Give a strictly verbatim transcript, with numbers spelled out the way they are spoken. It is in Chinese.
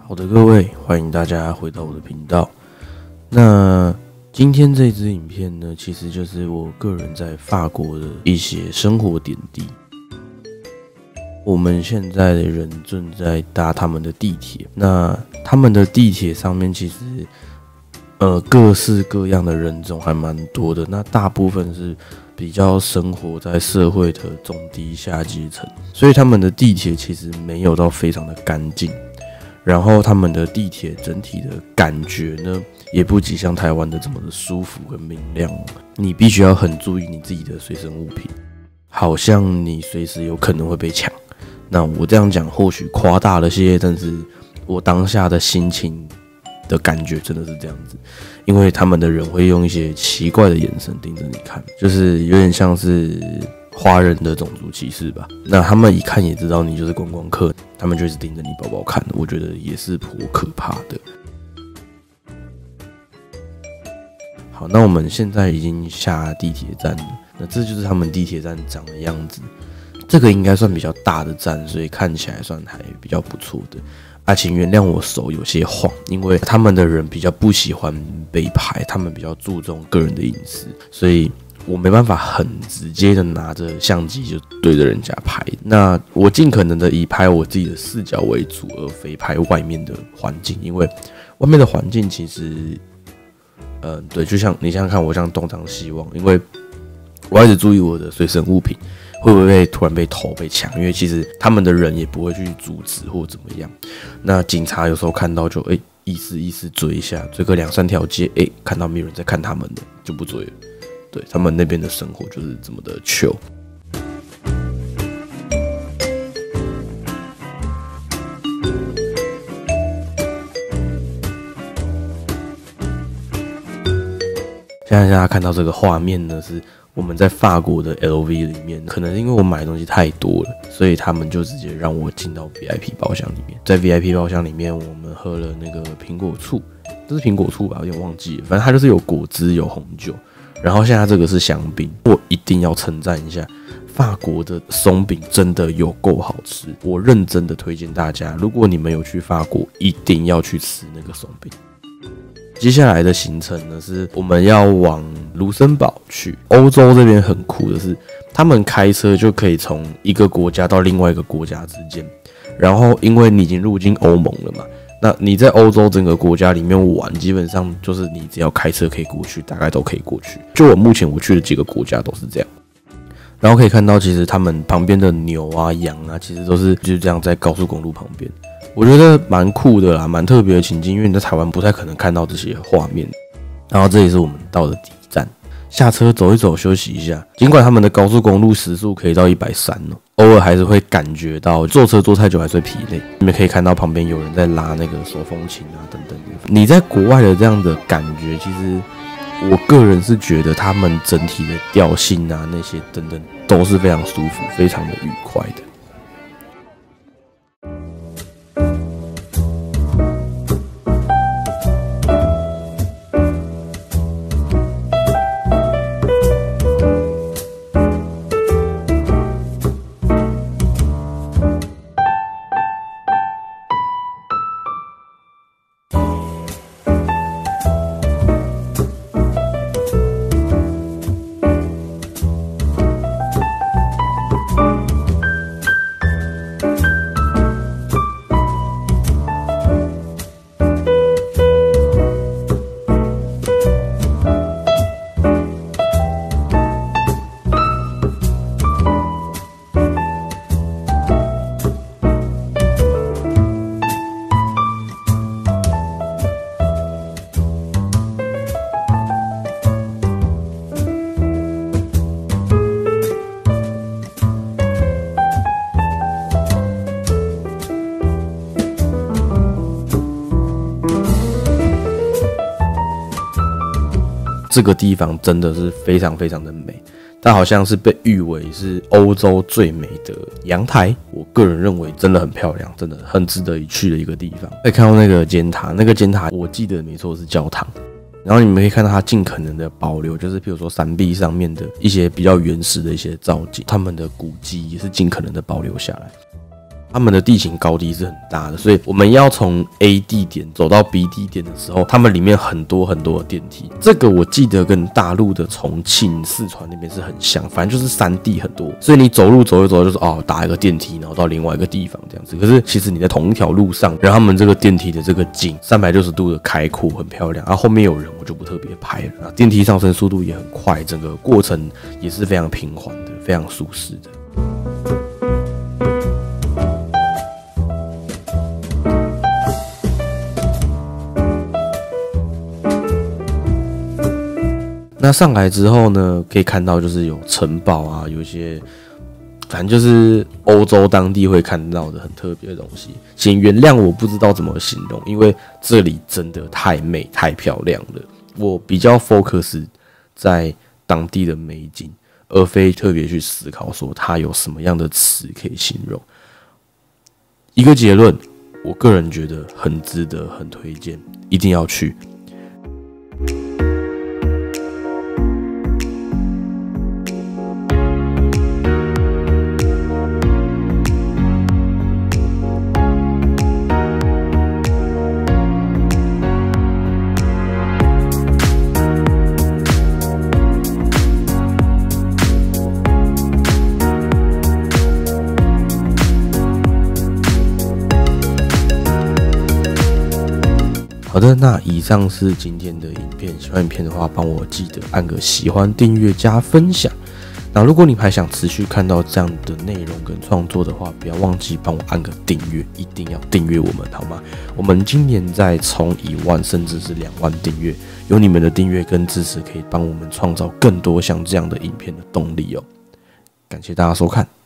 好的，各位，欢迎大家回到我的频道。那今天这支影片呢，其实就是我个人在法国的一些生活点滴。我们现在的人正在搭他们的地铁，那他们的地铁上面其实呃各式各样的人种还蛮多的，那大部分是比较生活在社会的中低下阶层，所以他们的地铁其实没有到非常的干净。然后他们的地铁整体的感觉呢，也不及像台湾的这么的舒服跟明亮。你必须要很注意你自己的随身物品，好像你随时有可能会被抢。那我这样讲或许夸大了些，但是我当下的心情的感觉真的是这样子，因为他们的人会用一些奇怪的眼神盯着你看，就是有点像是华人的种族歧视吧。那他们一看也知道你就是观光客，他们就一直盯着你包包看，我觉得也是颇可怕的。好，那我们现在已经下地铁站了，那这就是他们地铁站长的样子。这个应该算比较大的站，所以看起来算还比较不错的。啊，请原谅我手有些晃，因为他们的人比较不喜欢被拍，他们比较注重个人的隐私，所以我没办法很直接的拿着相机就对着人家拍。那我尽可能的以拍我自己的视角为主，而非拍外面的环境，因为外面的环境其实，呃，对，就像你想想看，我像东张西望，因为我一直注意我的随身物品会不会突然被偷被抢，因为其实他们的人也不会去阻止或怎么样。那警察有时候看到就哎、欸、意思意思追一下，追个两三条街，哎、欸、看到没有人在看他们的就不追了。对，他们那边的生活就是这么的 chill。现在大家看到这个画面呢，是我们在法国的 L V 里面，可能因为我买的东西太多了，所以他们就直接让我进到 V I P 包厢里面。在 V I P 包厢里面，我们喝了那个苹果醋，这是苹果醋吧？有点忘记了，反正它就是有果汁有红酒。然后现在这个是香槟，我一定要称赞一下，法国的松饼真的有够好吃，我认真的推荐大家，如果你们有去法国，一定要去吃那个松饼。接下来的行程呢，是我们要往卢森堡去。欧洲这边很酷的是，他们开车就可以从一个国家到另外一个国家之间，然后因为你已经入境欧盟了嘛，那你在欧洲整个国家里面玩，基本上就是你只要开车可以过去，大概都可以过去。就我目前我去的几个国家都是这样。然后可以看到，其实他们旁边的牛啊、羊啊，其实都是就是这样在高速公路旁边。我觉得蛮酷的啦，蛮特别的情境，因为你在台湾不太可能看到这些画面。然后这也是我们到的第一站，下车走一走，休息一下。尽管他们的高速公路时速可以到一百三十哦，偶尔还是会感觉到坐车坐太久还是会疲累。你们可以看到旁边有人在拉那个手风琴啊等等的。你在国外的这样的感觉，其实我个人是觉得他们整体的调性啊那些等等都是非常舒服、非常的愉快的。这个地方真的是非常非常的美，它好像是被誉为是欧洲最美的阳台。我个人认为真的很漂亮，真的很值得一去的一个地方。可以看到那个尖塔，那个尖塔我记得没错是教堂。然后你们可以看到它尽可能的保留，就是譬如说山壁上面的一些比较原始的一些造景，他们的古迹也是尽可能的保留下来。 他们的地形高低是很大的，所以我们要从 A 地点走到 B 地点的时候，他们里面很多很多的电梯。这个我记得跟大陆的重庆、四川那边是很像，反正就是山地很多，所以你走路走一走就是哦打一个电梯，然后到另外一个地方这样子。可是其实你在同一条路上，然后他们这个电梯的这个景三百六十度的开阔，很漂亮。然后后面有人，我就不特别拍了。电梯上升速度也很快，整个过程也是非常平缓的，非常舒适的。那上来之后呢，可以看到就是有城堡啊，有一些反正就是欧洲当地会看到的很特别的东西。请原谅我不知道怎么形容，因为这里真的太美太漂亮了。我比较 focus 在当地的美景，而非特别去思考说它有什么样的词可以形容。一个结论，我个人觉得很值得，很推荐，一定要去。好的，那以上是今天的影片。喜欢影片的话，帮我记得按个喜欢、订阅、加分享。那如果你还想持续看到这样的内容跟创作的话，不要忘记帮我按个订阅，一定要订阅我们，好吗？我们今年在冲一万甚至是两万订阅，有你们的订阅跟支持，可以帮我们创造更多像这样的影片的动力哦。感谢大家收看。